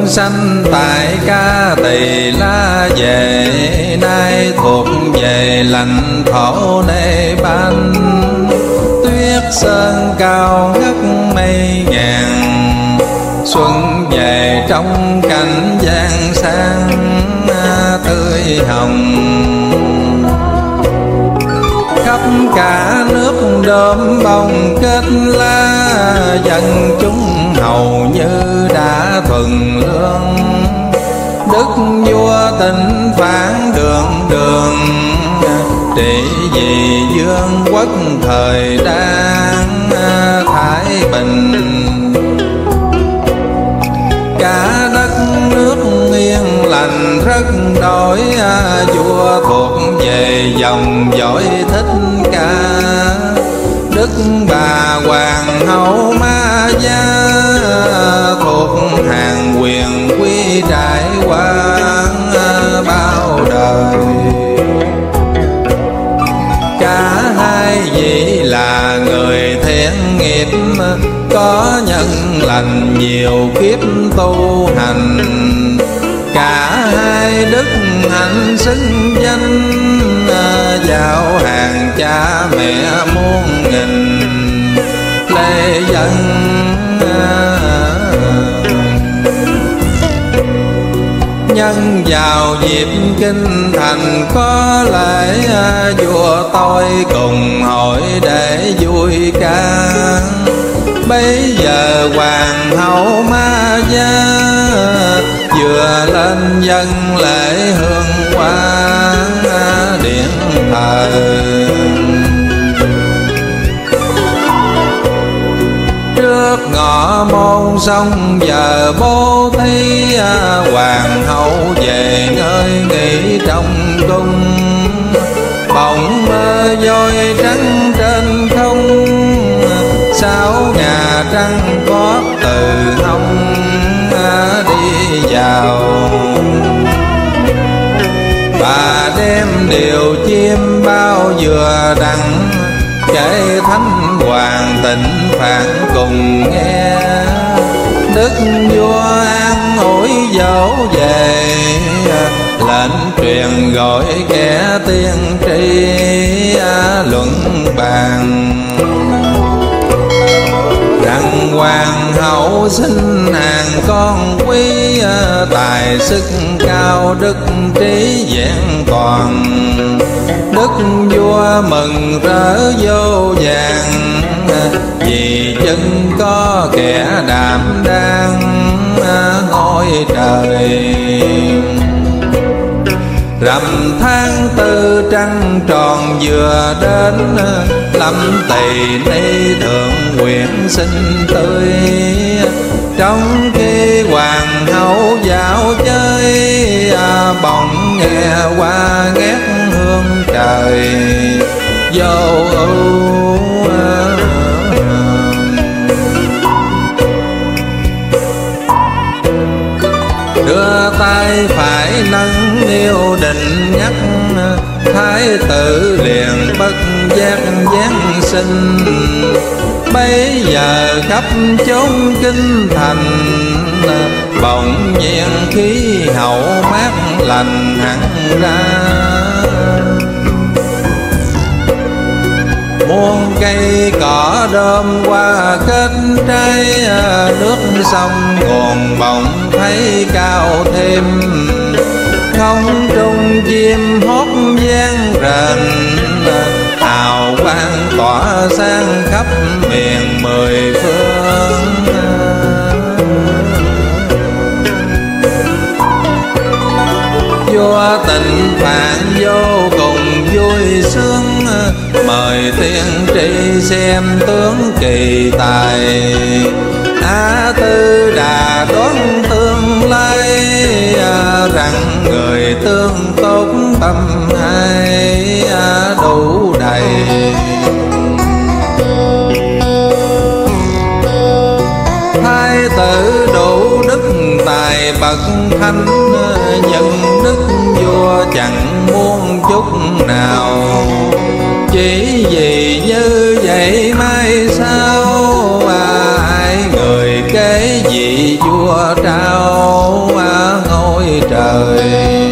sanh tại Ca Tỳ La về, nay thuộc về lãnh thổ Nepal. Tuyết sơn cao ngất mây ngàn, xuân về trong cảnh giang sang tươi hồng. Khắp cả nước đơm bông kết lá, dân chúng hầu như đã thuần lương. Đức vua Tịnh phán đường đường, trị vì vương quốc thời đang thái bình. Cả đất nước yên lành rất đổi, vua thuộc về dòng dõi Thích Ca. Đức bà hoàng hậu Ma Gia thuộc hàng quyền quý trải qua bao đời. Cả hai vị là người thiện nghiệp, có nhân lành nhiều kiếp tu hành. Cả hai đức hạnh xứng danh, vào hàng cha mẹ muôn nghìn lễ dân. Nhân vào dịp kinh thành có lễ, vua tôi cùng hội để vui ca. Bây giờ hoàng hậu Ma Gia vừa lên dân lễ hương hoa điện thờ. Trước ngõ môn sông giờ bố thí, hoàng hậu về nơi nghỉ trong cung. Bỗng mơ voi trắng trên không, sáu ngà trăng có từ hông đi vào. Bà đem điều chim bao vừa đặng, kể thánh hoàng Tịnh phạn cùng nghe. Đức vua an ủi dỗ về, lệnh truyền gọi kẻ tiên tri luận bàn. Rằng hoàng hậu sinh hàng con quý, tài sức cao đức trí vẹn toàn. Đức vua mừng rỡ vô vàng, vì chân có kẻ đảm đang ngôi trời. Rằm tháng tư trăng tròn vừa đến, Lâm Tỳ Ni thượng nguyện sinh tươi. Trong khi hoàng hậu dạo chơi, bỗng nghe qua ngét hương trời vô ưu. Đưa tay phải nâng niu định nhắc, thái tử liền bất giác giáng sinh. Bây giờ khắp chốn kinh thành, bỗng nhiên khí hậu mát lành hẳn ra. Muôn cây cỏ đơm qua kết trái, nước sông nguồn bỗng thấy cao thêm. Không trung chim hót vang rền, hào quang tỏa sáng khắp miền mười phương. Vua Tịnh phạn vô cùng vui sướng, mời tiên tri xem tướng kỳ tài. Á Tư Đà đoán tương lai, rằng người tương tốt tâm ai đủ đầy. Thái tử đủ đức tài bậc thánh, nhưng đức vua chẳng muốn chút nào. Chỉ vì như vậy mai sau, ai người kế vị vua trao đời.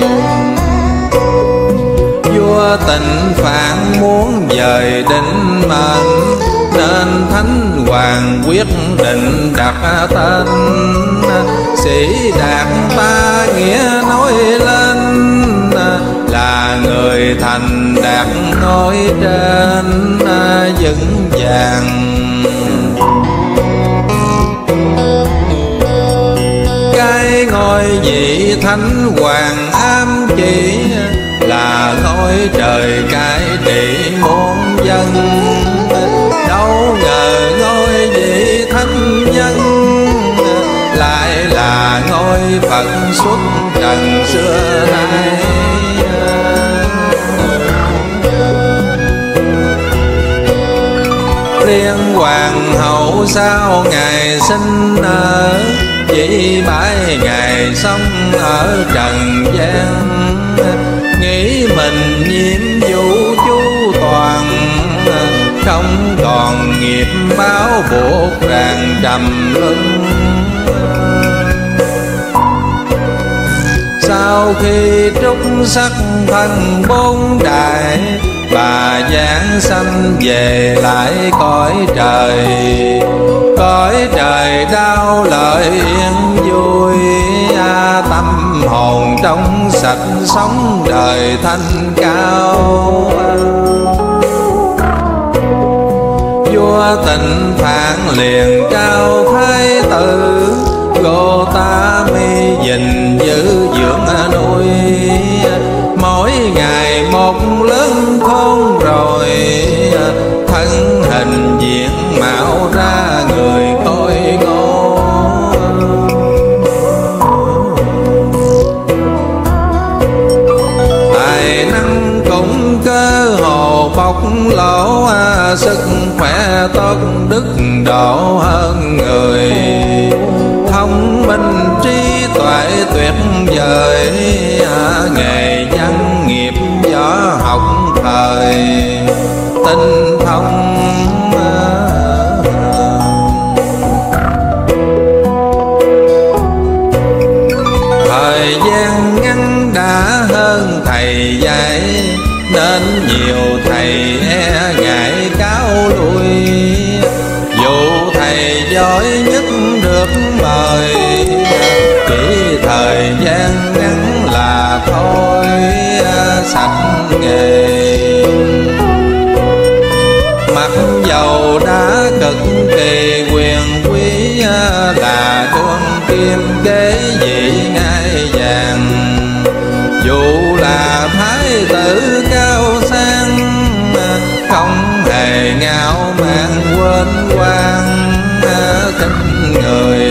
Vua Tịnh Phạn muốn dời định mệnh, nên Thánh Hoàng quyết định đặt tên. Sĩ Đạt ta nghĩa nói lên, là người thành đạt ngôi trên vững vàng. Cái ngôi vị Thánh Hoàng ám chỉ, là ngôi trời cai trị muôn dân. Đâu ngờ ngôi vị thánh nhân, lại là ngôi Phật xuất trần xưa nay. Liên Hoàng hậu sau ngày sinh nở, chỉ 7 ngày sống ở trần gian. Nghĩ mình nhiệm vụ chu toàn, không còn nghiệp báo buộc ràng trầm luân. Sau khi trút sắc thân 4 đại, bà giáng sanh về lại cõi trời. Cõi trời đau lợi yên vui, tâm hồn trong sạch sống đời thanh cao. Vua Tịnh Phạn liền trao thái tử, Gotami gìn giữ dưỡng nuôi. Mỗi ngày một lớn khôn rồi, thân hình diện mạo ra người khôi ngô. Tài năng cũng cơ hồ bộc lộ, sức khỏe tốt đức độ hơn người. Thông minh trí tuệ tuyệt vời, nghề văn nghiệp võ học thời tinh thông. Thời gian ngắn đã hơn thầy dạy, nên nhiều thầy e ngại cáo lui. Dù thầy giỏi nhất được mời, chỉ thời gian ngắn là thôi sạch nghề. Mặc dầu đã cực kỳ quyền quý, là đương kim kế vị ngai vàng. Dù là thái tử cao sang, không hề ngạo mạn quên quan khinh người.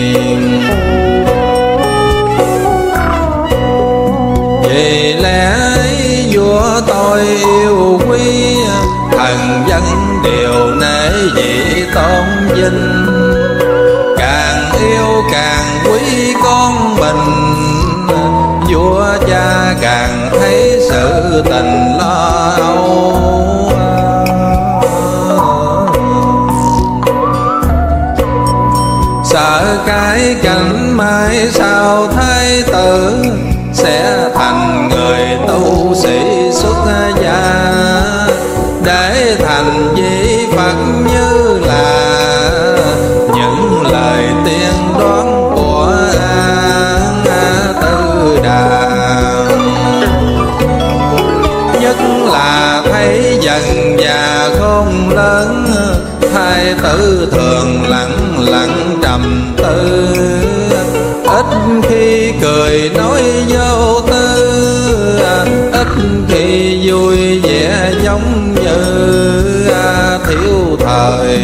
Vì lẽ ấy vua tôi yêu quý, thần dân đều nể vị tôn vinh. Càng yêu càng quý con mình, vua cha càng thấy sự tình lo âu. Sợ cái cảnh mai sau thái tử, sẽ thành người tu sĩ xuất gia. Để thành vị Phật như là những lời tiên đoán của A Tư Đà. Nhất là thấy dần già khôn lớn, thái tử thường lặng lặng trầm tư. Ít khi cười nói vô tư, ít khi vui vẻ giống như thiếu thời.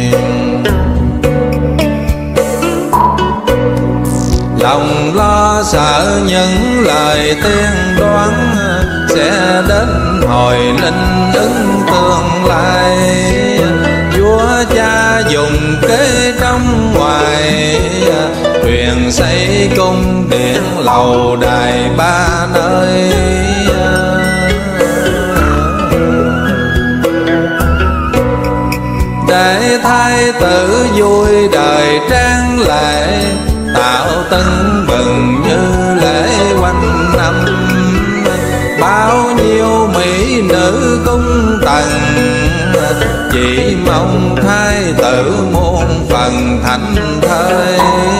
Lòng lo sợ những lời tiên đoán, sẽ đến hồi linh ứng tương lai. Vua cha dùng kế trong ngoài, truyền xây cung điện lầu đài 3 nơi. Để thái tử vui đời trang lệ, tạo tưng bừng như lễ quan nữ cung tần, chỉ mong thái tử muôn phần thảnh thơi.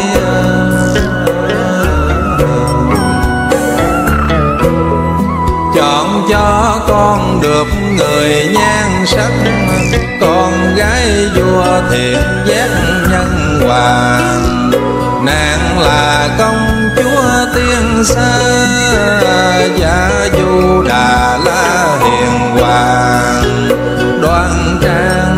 Chọn cho con được người nhan sắc, con gái vua thiện giác nhân hoàng. Nàng là công chúa tiên xa, Giả Du Đà La hiền hoàng đoan trang.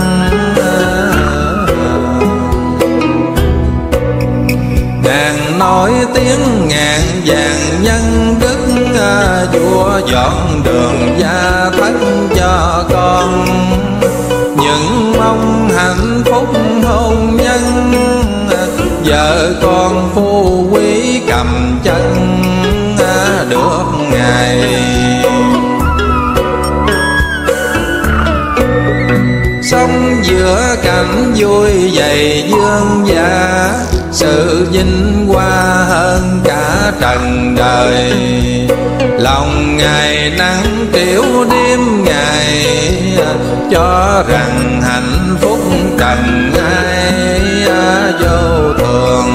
Nàng nói tiếng ngàn vàng nhân đức, vua dọn đường gia thất cho con. Những mong hạnh phúc hôn nhân, vợ con phu quý cầm chân được ngày. Sống giữa cảnh vui vầy dương giả, sự vinh hoa hơn cả trần đời. Lòng ngày nắng triểu đêm ngày, cho rằng hạnh phúc trần ai vô thường.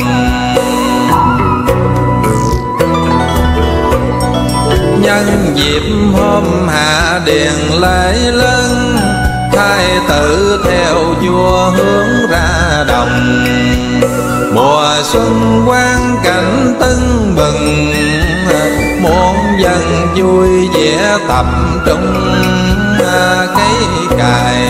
Nhân dịp hôm hạ điền lễ lớn, thái tử theo vua hướng ra đồng. Mùa xuân quang cảnh tưng bừng, muôn dân vui vẻ tập trung cấy cày.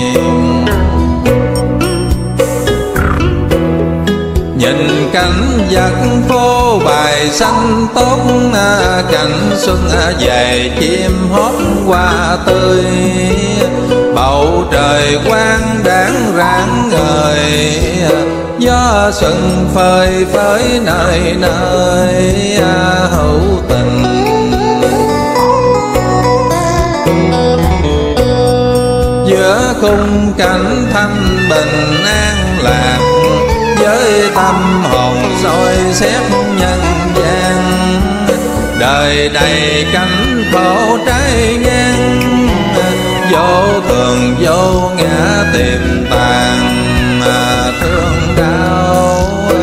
Nhìn cảnh vật phố bài xanh tốt, cảnh xuân về chim hót hoa tươi. Bầu trời quang đãng rạng ngời, gió xuân phơi phới nơi nơi hữu tình. Giữa khung cảnh thanh bình an lạc, với tâm hồn soi xét nhân gian. Đời đầy cảnh khổ trái ngang, vô thường vô ngã tiềm tàng thương đau.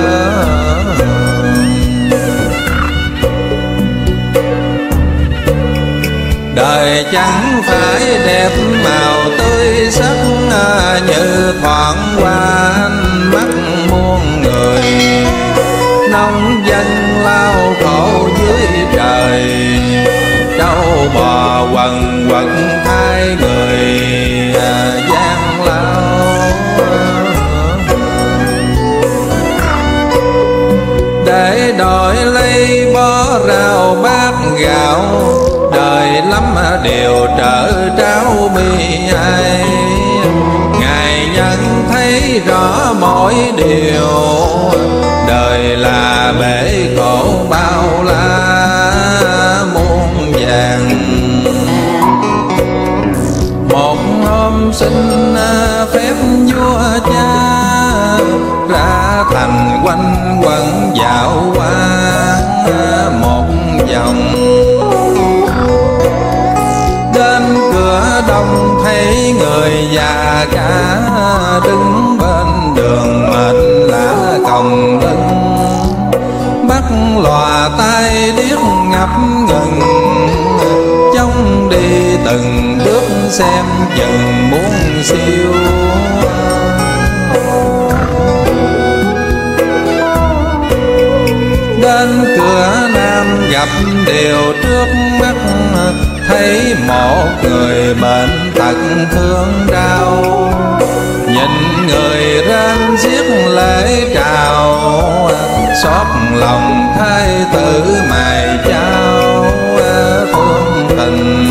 Đời chẳng phải đẹp màu tươi sắc, như thoảng qua ánh mắt muôn người. Nông dân lao khổ dưới trời, trâu bò quần quật hai người gian lao. Để đổi lấy bó rau bát gạo, đời lắm điều trở tráo bi ai. Ngài nhận thấy rõ mỗi điều, đời là bể khổ bao la muôn vàng. Một hôm xin phép vua cha, ra thành quanh quẩn dạo qua một vòng. Đến cửa đông thấy người già cả, đứng bên đường mệt lạ còng lưng. Bắt lòa tay điếc ngập ngừng, trông đi từng bước xem chừng muốn siêu. Đến cửa nam gặp điều trước mắt, thấy một người bệnh tật thương đau. Nhìn người rên xiết lễ chào, xót lòng thái tử mài trao thương tình.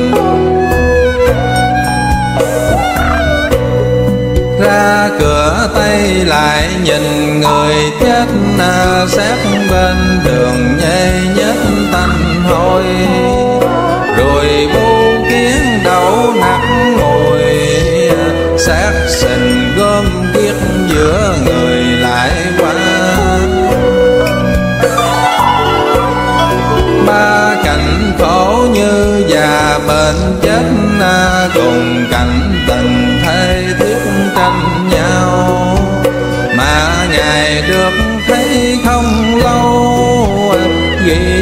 Ra cửa Tây lại nhìn người chết, xác bên đường nhây nhết tanh hôi. Rồi bu kiến đậu nặc ngồi, xác sình gom ghiếc giữa người lại qua. Ba cảnh khổ như già bệnh chết,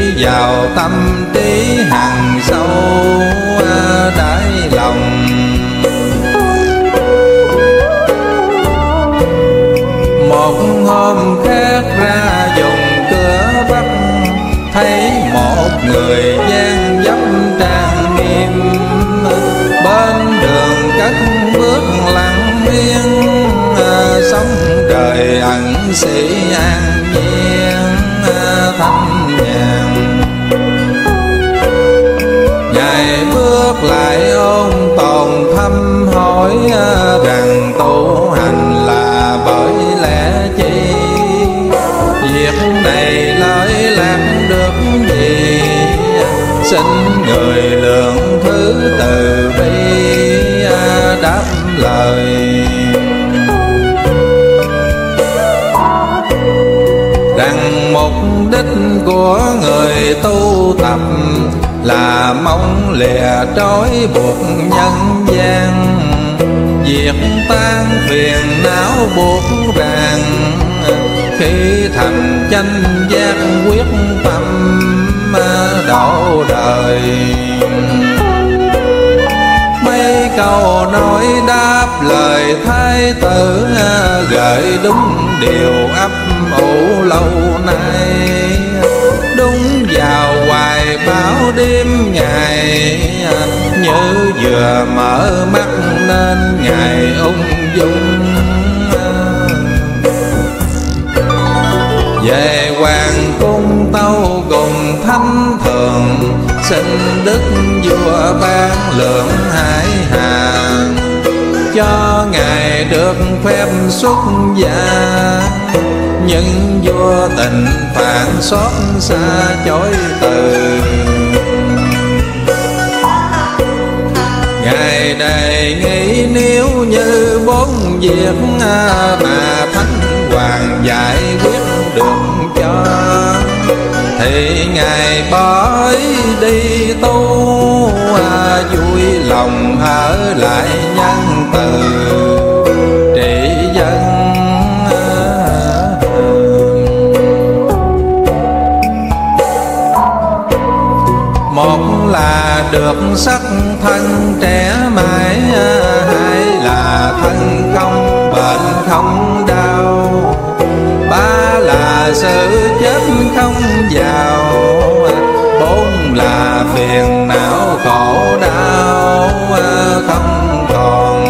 vào tâm trí hằng sâu đáy lòng. Một hôm khác ra vùng cửa Bắc, thấy một người dáng dấp trang nghiêm, bên đường cất bước lặng yên, sống đời ẩn sĩ an nhiên thanh nhàn. Ngài bước lại ôn tồn thăm hỏi rằng tu hành là bởi lẽ chi, việc này lợi lạc được gì, xin người lượng thứ từ bi đáp lời. Rằng mục đích của người tu tập là mong lìa trói buộc nhân gian, diệt tan phiền não buộc ràng, khi thành chánh giác quyết tâm độ đời. Mấy câu nói đáp lời thái tử gợi đúng điều ấp ủ lâu nay, đúng vào hoài báo đêm ngày, như vừa mở mắt nên Ngài ung dung. Về hoàng cung tâu cùng thánh thường, xin đức vua ban lượng hải hà, cho Ngài được phép xuất gia. Nhưng vua tình phản xót xa chối từ, Ngài đề nghị nếu như bốn việc mà thánh hoàng giải quyết được cho, thì Ngài bỏ ý đi tu, vui lòng ở lại nhân từ trị dân. Một là được sắc thân trẻ mãi, hai là thân không bệnh không đau, ba là sự chết không giàu, bốn là phiền não khổ đau không còn.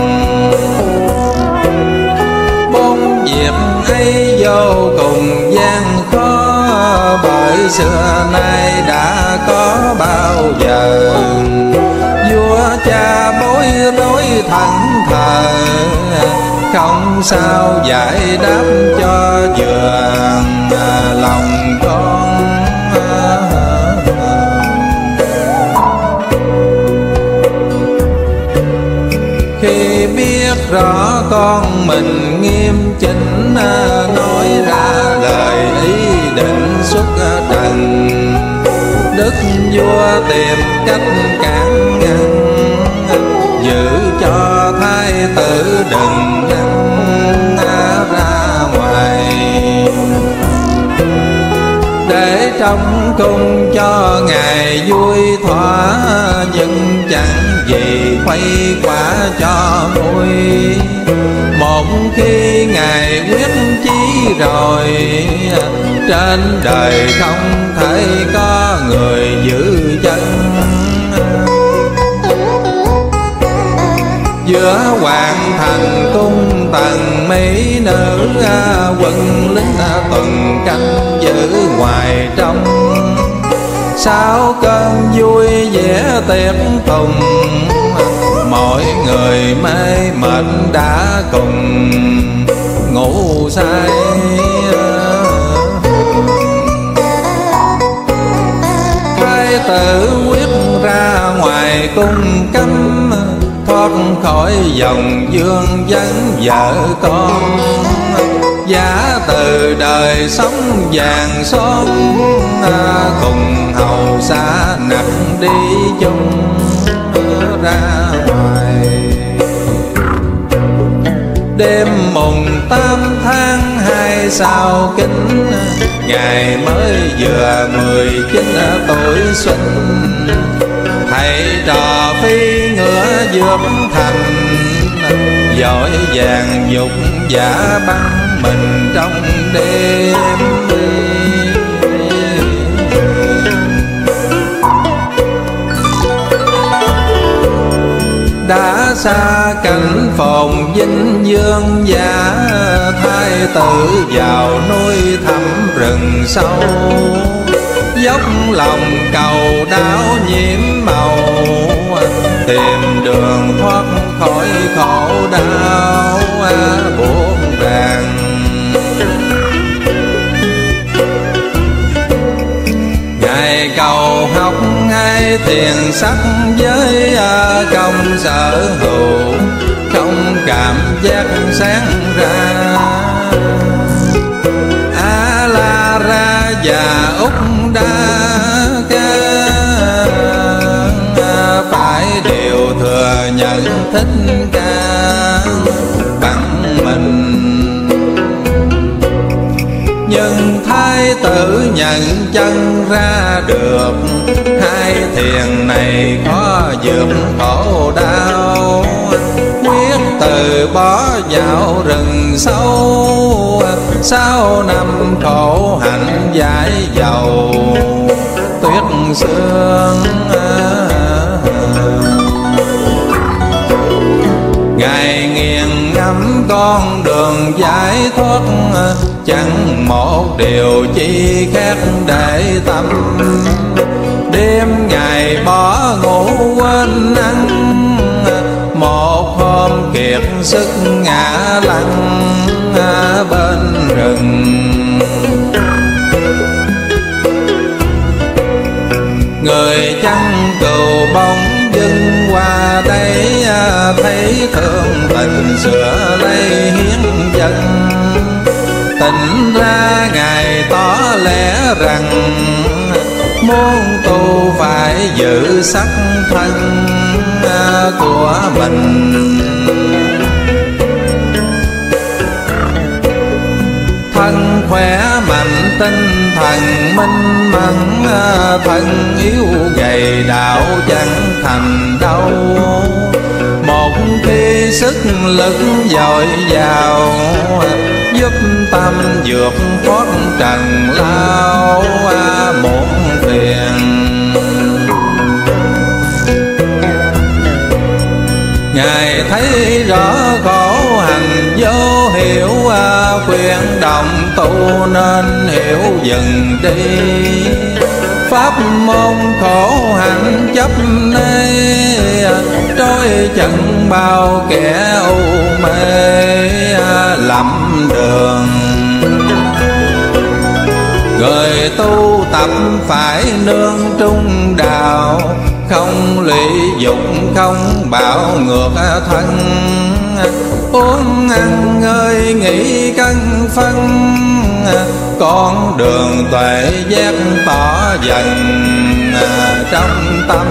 Bốn việc ấy vô cùng gian khó, bởi xưa nay đã có bao giờ. Vua cha bối rối thẫn thờ, không sao giải đáp cho vừa lòng con. Khi biết rõ con mình nghiêm chỉnh, nói ra lời ý định xuất trần, đức vua tìm cách cản ngăn, giữ cho thái tử đừng năng ra ngoài, để trong cung cho Ngài vui thỏa, nhưng chẳng gì khuây quả cho vui. Một khi Ngài quyết chí rồi, trên đời không thể có người giữ chân. Giữa hoàng thành cung tần mỹ nữ, quân lính tuần canh giữ ngoài trong. Sau cơn vui vẻ tiệc tùng, mọi người mê mệt đã cùng ngủ say. Thái tử quyết ra ngoài cung cấm, thoát khỏi dòng dương vấn vợ con. Giả từ đời sống vàng son, cùng hầu xa nặng đi chung ra ngoài. Đêm mùng 8 tháng 2 sao kính, Ngài mới vừa 19 tuổi xuân. Thầy trò phi ngựa vượt thành, vội vàng dục giả băng mình trong đêm. Đã xa cảnh phồn vinh dương giả, thái tử vào núi thẳm rừng sâu. Dốc lòng cầu đáo nhiễm màu, tìm đường thoát khỏi khổ đau buồn ràng. Ngài cầu học ngay thiền sắc với công sở hữu, không cảm giác sáng ra. A La Ra và Úc Đa Ca phải đều thừa nhận Thích Ca bằng mình. Nhưng thái tử nhận chân ra được, hai thiền này khó vượt khổ đau. Quyết từ bỏ vào rừng sâu, sau năm khổ hạnh giải dầu tuyết sương. Ngài nghiền ngẫm con đường giải thoát, chẳng một điều chi khác để tâm. Đêm Ngài bỏ ngủ quên ăn, một hôm kiệt sức ngã lăn bên rừng. Người chăn cừu bóng dưng qua đây, thấy thương tình sửa lấy hiến dân. Tỉnh ra Ngài tỏ lẽ rằng, muốn tu phải giữ sắc thân của mình. Thân khỏe mạnh tinh thần minh mẫn, thân yếu gầy đạo chẳng thành đâu. Một khi sức lực dồi dào, giúp tâm vượt thoát trần lao muộn phiền. Ngài thấy rõ khổ hành vô hiểu, khuyên đồng tu nên hiểu dừng đi. Pháp môn khổ hạnh chấp nê, trôi chân bao kẻ u mê lầm đường. Người tu tập phải nương trung đạo, không lụy dục không bạo ngược thân. Uống ăn ngơi nghỉ cân phân, con đường tuệ giác tỏ dần trong tâm.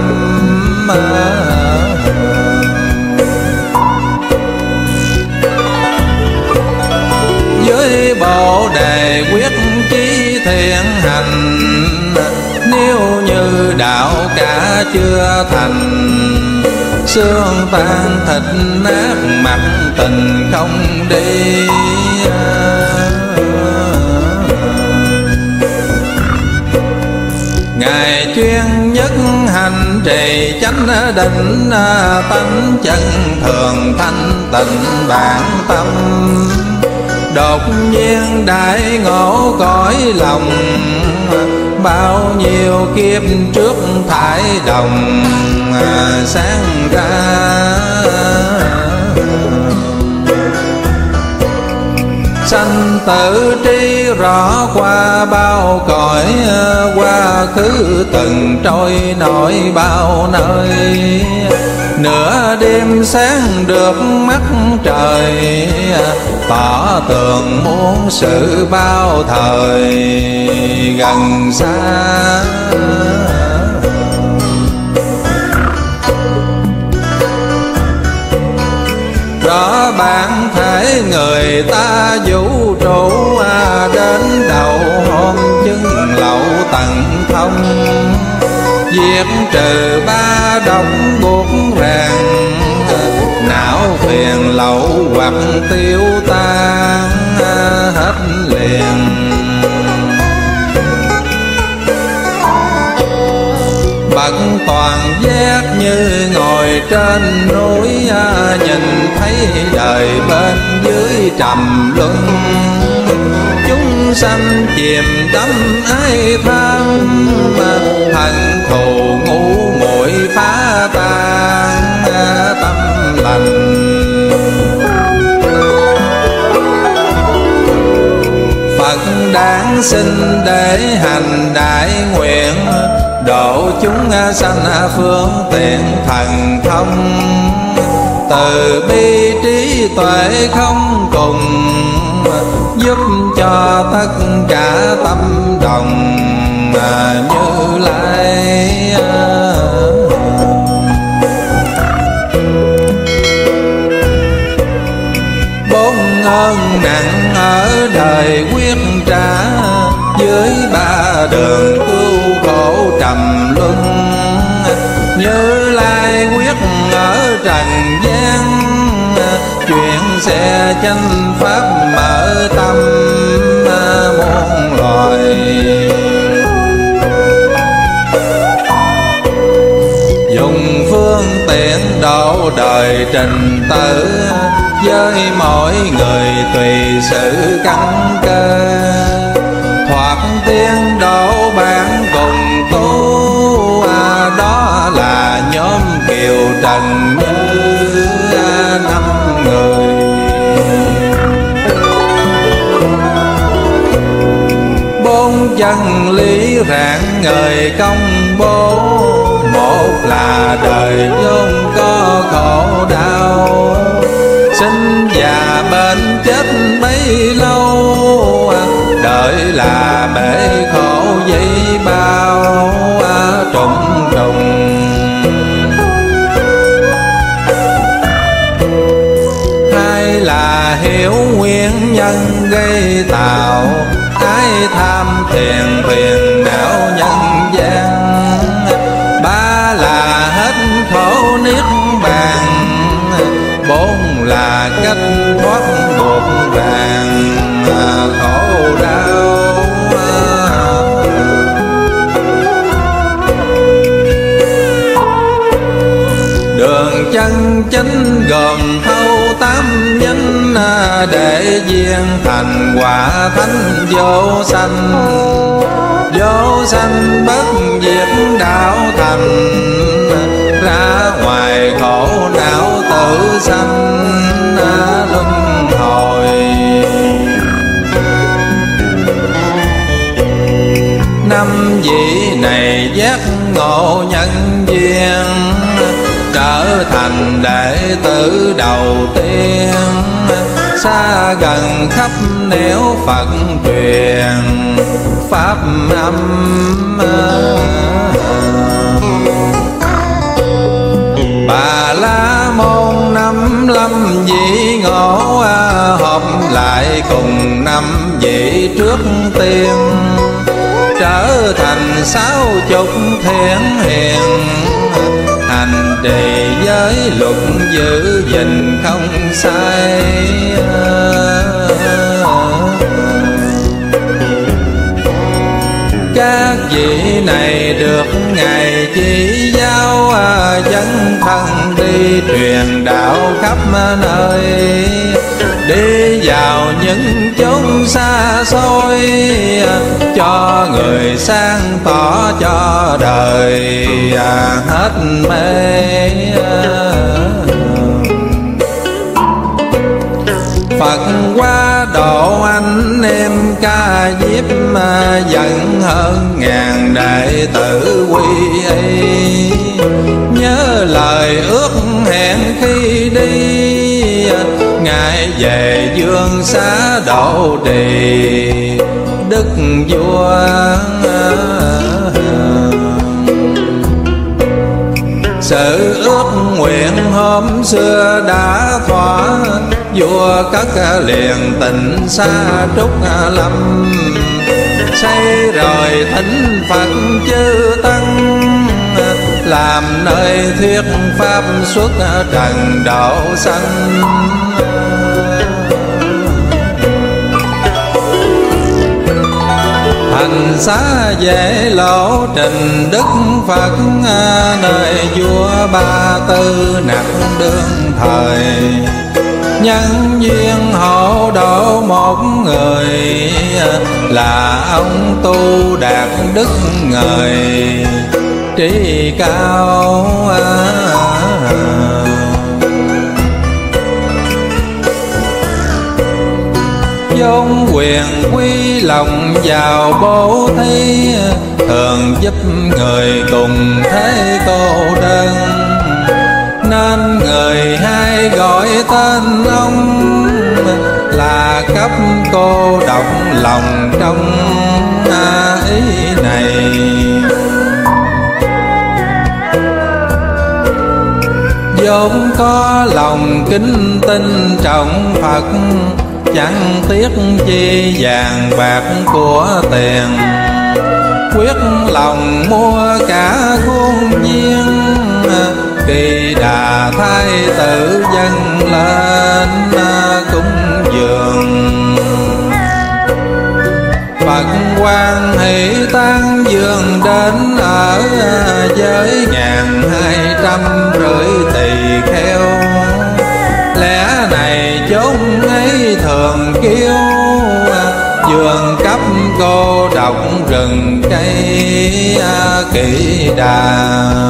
Với Bồ Đề quyết chí thiện hành, nếu như đạo cả chưa thành, xương tan thịt nát mặt tình không đi. Ngài chuyên nhất hành trì chánh định, tánh chân thường thanh tịnh bản tâm. Đột nhiên đại ngộ cõi lòng, bao nhiêu kiếp trước thải đồng sáng ra. Sanh tử trí rõ qua bao cõi, quá khứ từng trôi nổi bao nơi. Nửa đêm sáng được mắt trời, tỏ tường muôn sự bao thời gần xa. Rõ bản thể thông, diệt trừ ba độc buộc ràng, não phiền lậu hoặc tiêu tan hết liền. Bậc toàn giác như ngồi trên núi, nhìn thấy đời bên dưới trầm luân. Chúng sanh chìm đắm ái tham, hận thù ngu muội phá tan tâm lành. Phật đáng sinh để hành đại nguyện, độ chúng sanh phương tiện thần thông. Từ bi trí tuệ không cùng, giúp cho tất cả tâm đồng Như Lai. Bốn ơn nặng ở đời quyết trả, dưới ba đường cứu khổ trầm luân. Như Lai quyết ở trần gian, chuyện sẽ chánh pháp mở tâm muôn loài. Dùng phương tiện độ đời trình tử, với mỗi người tùy sự căn cơ. Thoát tiên độ bản cùng tu, đó là nhóm kiều trần như 5 người. Bốn chân lý rạng ngời công bố, một là đời vốn có khổ đau. Sinh già bệnh chết bấy lâu, đời là bể khổ dây bao trùng trùng. Hai là hiểu nguyên nhân gây tạo, ái tham thiền phiền não nhân gian. Ba là hết khổ niết bàn, bốn là cách thoát buộc ràng khổ đau. Đường chân chánh gồm thâu tám nhân, để duyên thành quả thánh vô sanh. Vô sanh bất diệt đạo thành, ra ngoài khổ não tự sanh luân hồi. Năm vị này giác ngộ nhân duyên, trở thành đệ tử đầu tiên. Xa gần khắp nẻo Phật truyền pháp âm. Bà La Môn 55 vị ngộ, họp lại cùng 5 vị trước tiên. Trở thành 60 thiện hiền, hành trì giới luật giữ gìn không sai. Các vị này được Ngài chỉ giáo, dẫn thân đi truyền đạo khắp nơi. Đi vào những chốn xa xôi, cho người sáng tỏ cho đời hết mê. Phật qua độ anh em ca diếp, dẫn hơn ngàn đệ tử quy y. Nhớ lời ước hẹn khi đi, Ngài về dương xá độ trì đức vua. Sự ước nguyện hôm xưa đã thỏa, vua cất liền tịnh xa Trúc Lâm. xây rồi thỉnh Phật chư tăng, làm nơi thuyết pháp suốt trần độ sanh. Hành xá dễ lộ trình Đức Phật, nơi vua Ba Tư nặc đương thời. Nhân duyên hộ độ một người, là ông Tu Đạt Đức Ngời trí cao. Vốn quyền quy lòng vào bố thí, thường giúp người cùng thế cô đơn. Nên người hay gọi tên ông, là cấp cô độc lòng trong ý này. Vốn có lòng kính tin trọng Phật, chẳng tiếc chi vàng bạc của tiền. Quyết lòng mua cả khuôn viên, Kỳ Đà Thái tử dâng lên cúng dường. Phật quan hỷ tán dương đến ở giới 1250 tỳ kheo. Lẽ này chốn ấy thường kêu, vườn cấp cô độc rừng cây Kỳ Đà.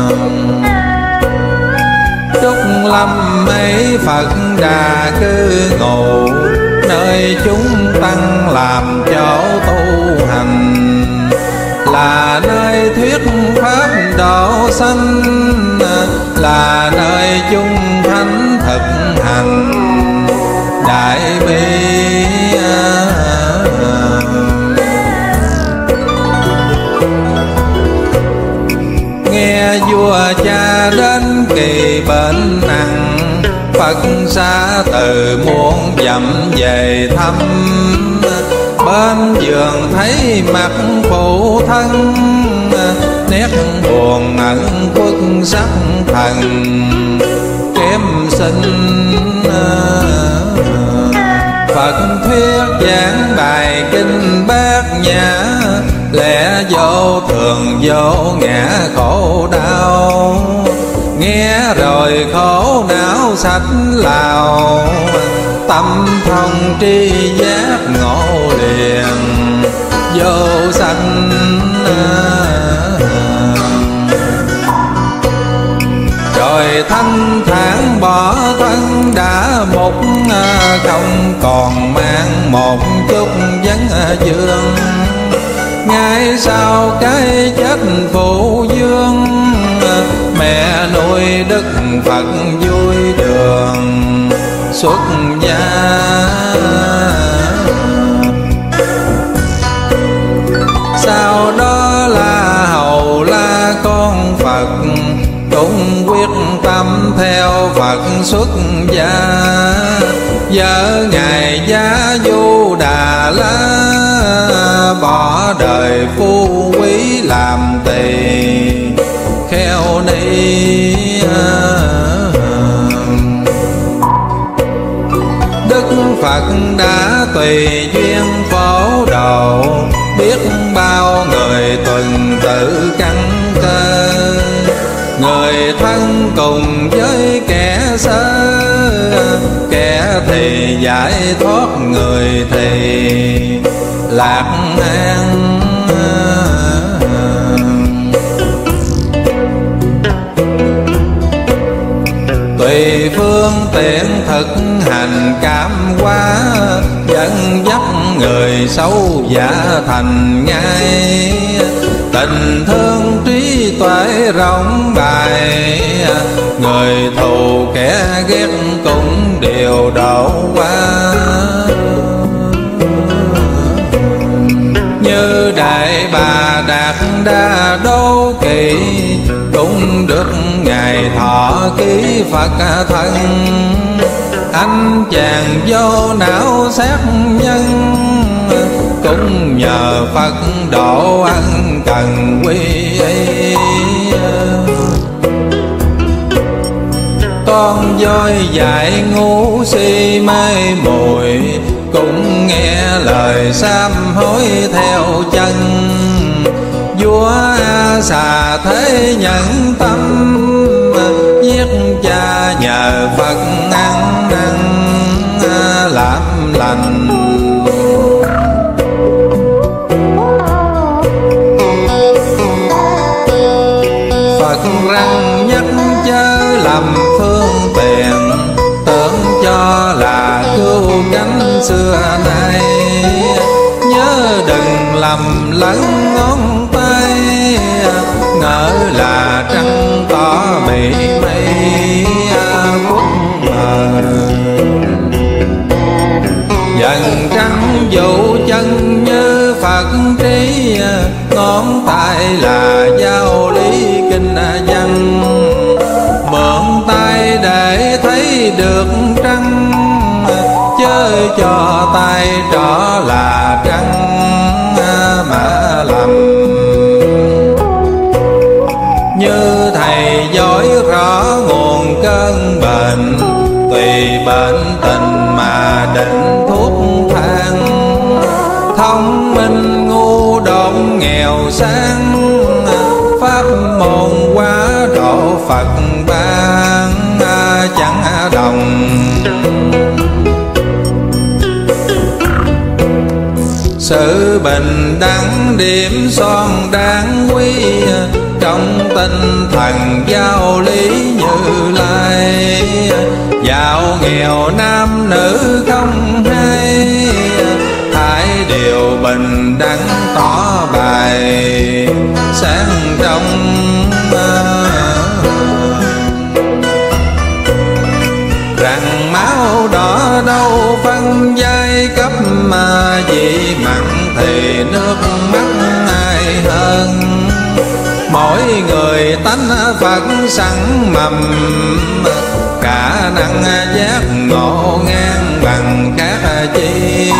Trúc lâm ấy Phật Đà cư ngụ, nơi chúng tăng làm chỗ tu hành. Là nơi thuyết pháp độ sanh, là nơi chúng thánh thực hành đại bi. Nghe vua cha đến kỳ bệnh nặng, Phật xa từ muôn dặm về thăm. Bên giường thấy mặt phụ thân, nét buồn ẩn khuất sắc thần kém sinh. Phật thuyết giảng bài kinh Bát Nhã, lẽ vô thường vô ngã khổ đau. Nghe rồi khổ não sạch lào, tâm thông tri giác ngộ liền vô sanh. Rồi thanh thản bỏ thân đã mục, không còn mang một chút vấn vương. Ngay sau cái chết phụ dương, mẹ nuôi Đức Phật vui đường xuất gia. Sau đó là hầu la con Phật, cũng quyết tâm theo Phật xuất gia. Vợ ngài Giá Du Đà La, bỏ đời phú quý làm tỳ kheo ni. Đức Phật đã tùy duyên phổ độ, biết bao người tuần tự căn cơ. Người thân cùng với kẻ sơ, kẻ thì giải thoát, người thì lạc an. Tùy phương tiện thực hành cảm hóa, dẫn dắt người xấu giả thành ngay. Tình thương trí tuệ rộng bài, người thù kẻ ghét cũng đều độ qua. Như Đại Bà Đạt Đa Đô Kỳ, cũng được ngài thọ ký Phật thân. Anh chàng vô não sát nhân, cũng nhờ Phật độ ân cần quy y. Con voi dại ngu si mê muội, cũng nghe lời sám hối theo chân. Vua A Xà thế nhẫn tâm, giết cha nhờ Phật ăn năn làm lành. Phật răng nhắc chớ lầm phương tiện, tưởng cho là cứu cánh xưa nay. Nhớ đừng lầm lẫn ngón tay, ngỡ là trăng tỏ bị mây khuất mờ. Dần trăng dụ chân như Phật trí, ngón tay là giáo lý kinh văn. Mượn tay để thấy được trăng, chớ cho tay trỏ là trăng mà lầm. Như thầy giỏi rõ nguồn cơn bệnh, tùy bệnh tình mà định thuốc thang. Thông minh ngu độn nghèo sang, pháp môn quá độ Phật ban chẳng đồng. Sự bình đẳng điểm son đáng quý, trong tinh thần giáo lý Như Lai. Giàu nghèo nam nữ không hay, hai điều bình đẳng tỏ bài sáng trong. Rằng máu đỏ đâu phân giai cấp, mà vị mặn thì nước mắt ai hơn. Mỗi người tánh Phật sẵn mầm, khả năng giác ngộ ngang bằng các chi.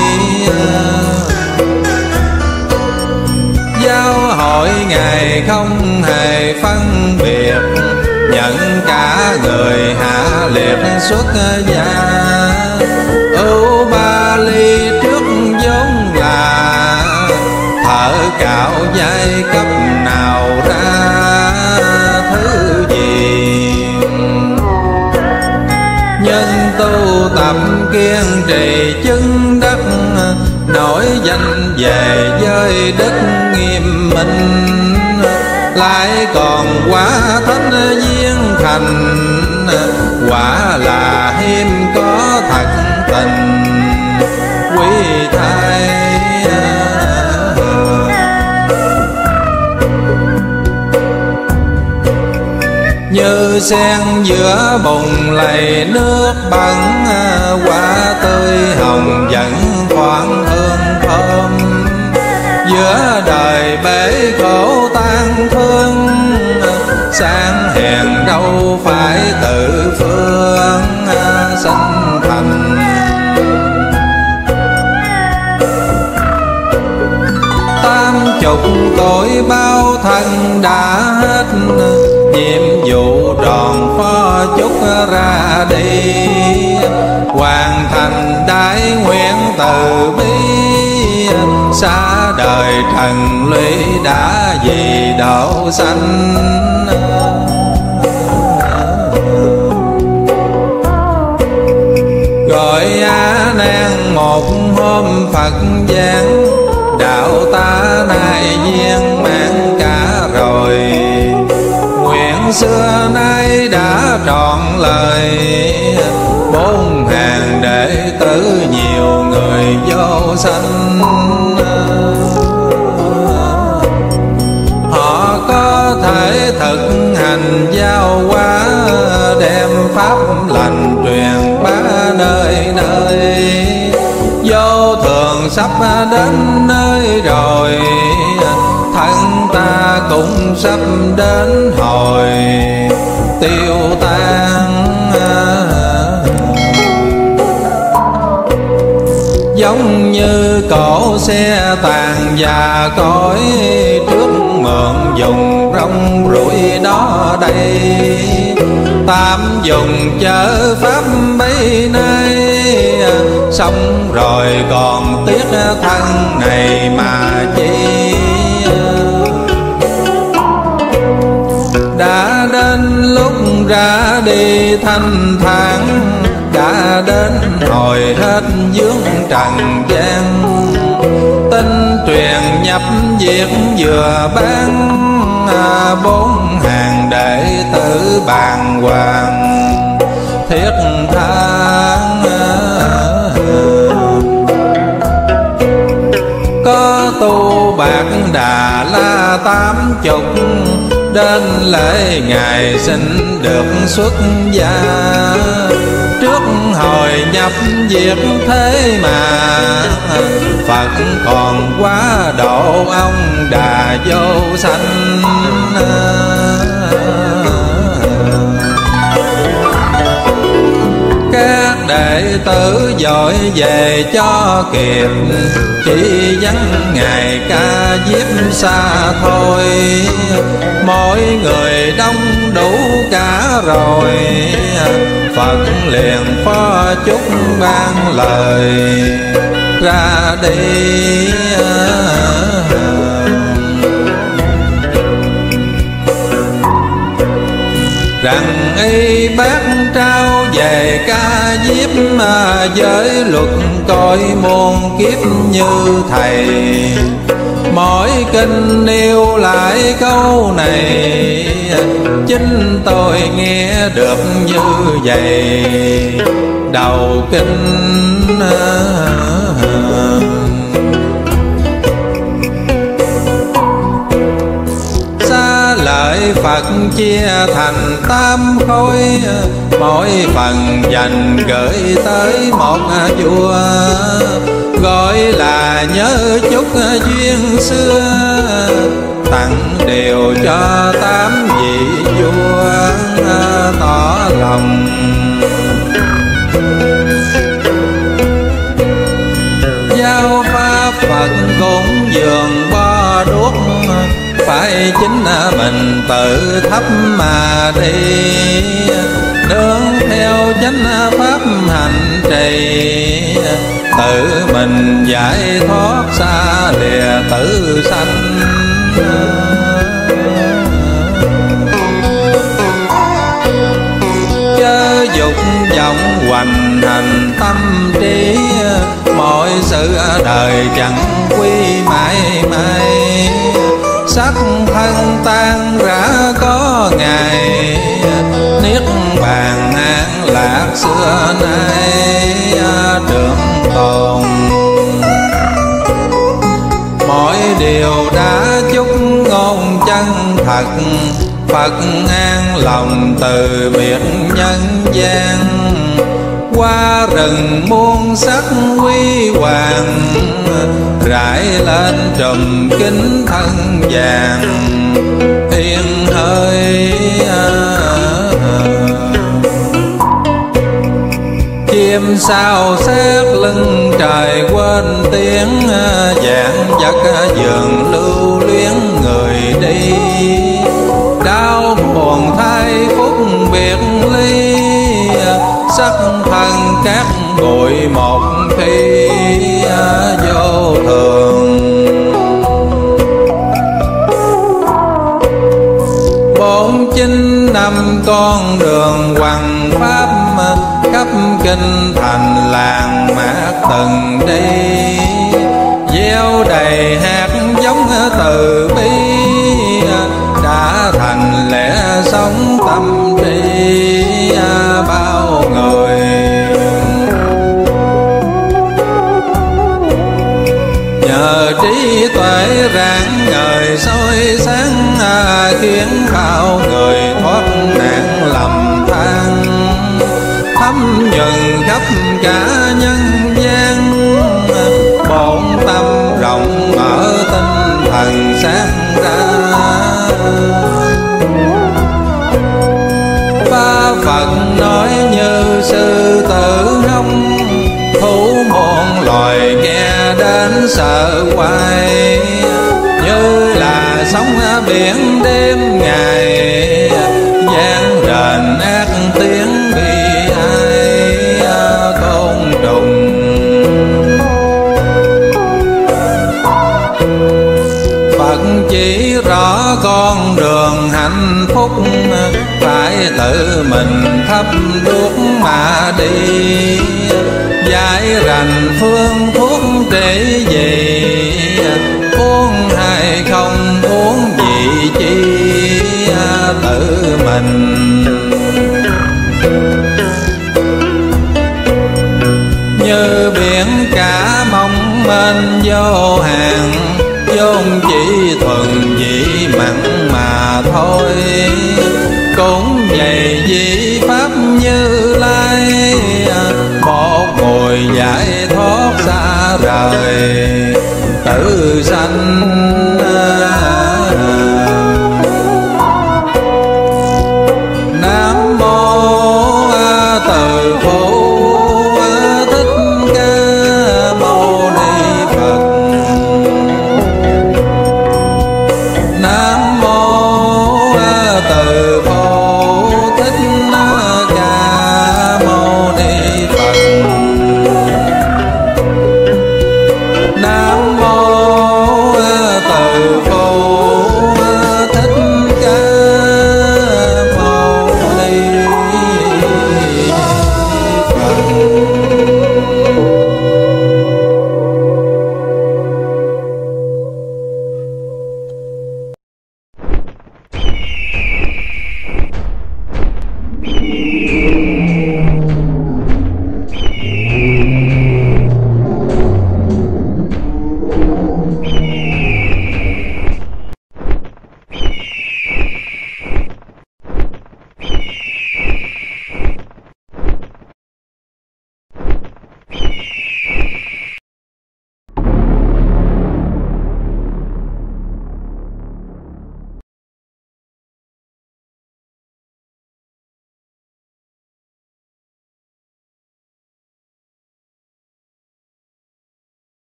Giáo hội Ngài không hề phân biệt, nhận cả người hạ liệt xuất gia. Ưu Ba Ly trước vốn là thợ cạo giai cấp nào ra thứ gì. Nhân tu tập kiên trì chứng đắc, nổi danh về giới đức nghiêm minh. Lại còn quá thánh viên thành, quả là hiếm có thật tình quý thai. Như sen giữa bùn lầy nước bẩn, quả tươi hồng vẫn thoáng hương thơm. Giữa đời bể khổ tan thương, sang hèn đâu phải tự phương sinh thành. Chục tuổi bao thân đã hết, nhiệm vụ đòn phó chúc ra đi. Hoàn thành đại nguyện từ bi, xa đời trần lụy đã vì đạo sanh. Gọi A Nan một hôm Phật giảng, đạo ta nay viên mãn cả rồi. Nguyện xưa nay đã trọn lời, bốn hàng đệ tử nhiều người vô sanh. Họ có thể thực hành giao hóa, đem pháp lành truyền bá nơi nơi. Vô thường sắp đến nơi rồi, thân ta cũng sắp đến hồi tiêu tan. Giống như cổ xe tàn và cõi trước mượn dùng rong ruổi đó đây. Tam dùng chớ pháp bấy nay, xong rồi còn tiếc thân này mà chi. Đã đến lúc ra đi thanh thản, đã đến hồi hết vướng trần gian. Tin truyền nhập việc vừa ban, 4 hàng đệ tử bàng hoàng thiết than. Có tu bạc Đà La 80, đến lễ ngày xin được xuất gia. Trước hồi nhập việc thế mà, Phật còn quá độ ông Đà Vô Sanh. Các đệ tử dội về cho kịp, chỉ vắng ngày ca diếp xa thôi. Mỗi người đông đủ cả rồi, Phật liền phó chúc ban lời ra đi. Rằng y bác trao về ca diếp, với luật coi muôn kiếp như thầy. Mỗi kinh nêu lại câu này, chính tôi nghe được như vậy. Đầu kinh xa lợi Phật chia thành 8 khối, mỗi phần dành gửi tới một vua. Gọi là nhớ chúc duyên xưa, tặng điều cho 8 vị vua tỏ lòng. Giao pháp Phật cũng dường bo đuốc, phải chính mình tự thấp mà đi. Nương theo chánh pháp hành trì, tự mình giải thoát xa lìa tử sanh. Chớ dục vọng hoành hành tâm trí, mọi sự đời chẳng quy mãi mãi. Sắc thân tan rã có ngày, niết bàn an lạc xưa nay trường tồn. Mọi điều đã chúc ngôn chân thật, Phật an lòng từ biệt nhân gian. Qua rừng muôn sắc huy hoàng, rải lên trùm kính thân vàng. Yên hơi chim sao xét lưng trời, quên tiếng dạng vật dường lưu luyến người đi. Đau buồn thay phút biệt ly, sắc thân các bụi một khi vô thường. 49 năm con đường hoằng pháp, khắp kinh thành làng mạc từng đi. Gieo đầy hạt giống từ bi, đã thành lẽ sống tâm trí bao người. Nhờ trí tuệ rạng ngời soi sáng, khiến bao người thoát nạn lầm than. Thấm nhuần khắp cả nhân gian, bổn tâm rộng mở tinh thần sáng ra. Ba Phật nói như sư tử hông, thú muôn loài nghe sợ hoài, như là sóng biển đêm ngày, gian rền ác tiếng bi ai côn trùng. Phật chỉ rõ con đường hạnh phúc, phải tự mình thắp đuốc mà đi, giải rành phương thuốc để gì, uống hay không uống gì chi tự mình. Như biển cả mong mênh vô hạn, vốn chỉ thuần vị mặn mà thôi, cũng vậy vì pháp Như Lai, một mùi giải thoát xa rời tự sanh. Nam mô Từ Phụ Thích Ca Mâu Ni Phật. Nam mô Từ